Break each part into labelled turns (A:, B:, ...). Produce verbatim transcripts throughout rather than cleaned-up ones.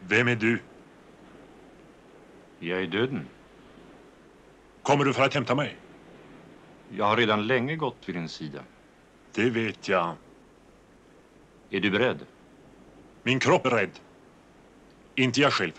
A: Vem är du?
B: Jag är döden.
A: Kommer du för att hämta mig?
B: Jag har redan länge gått vid din sida.
A: Det vet jag.
B: Är du beredd?
A: Min kropp är rädd. Inte jag själv.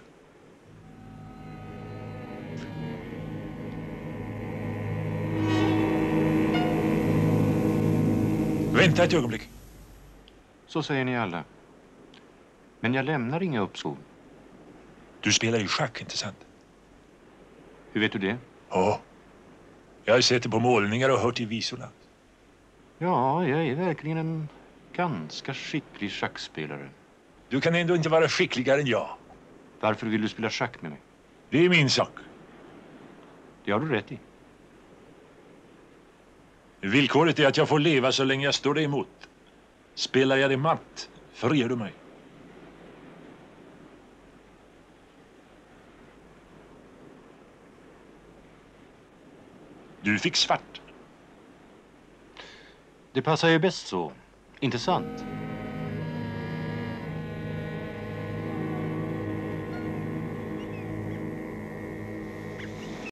A: Vänta ett ögonblick.
B: Så säger ni alla. Men jag lämnar inga uppsov.
A: Du spelar ju schack, inte sant?
B: Hur vet du det?
A: Ja. Jag har sett det på målningar och hört i visorna.
B: Ja, jag är verkligen en ganska skicklig schackspelare.
A: Du kan ändå inte vara skickligare än jag.
B: Varför vill du spela schack med mig?
A: Det är min sak.
B: Det har du rätt i.
A: Villkoret är att jag får leva så länge jag står dig emot. Spelar jag det matt, friar du mig. Du fick svart.
B: Det passar ju bäst så, inte sant?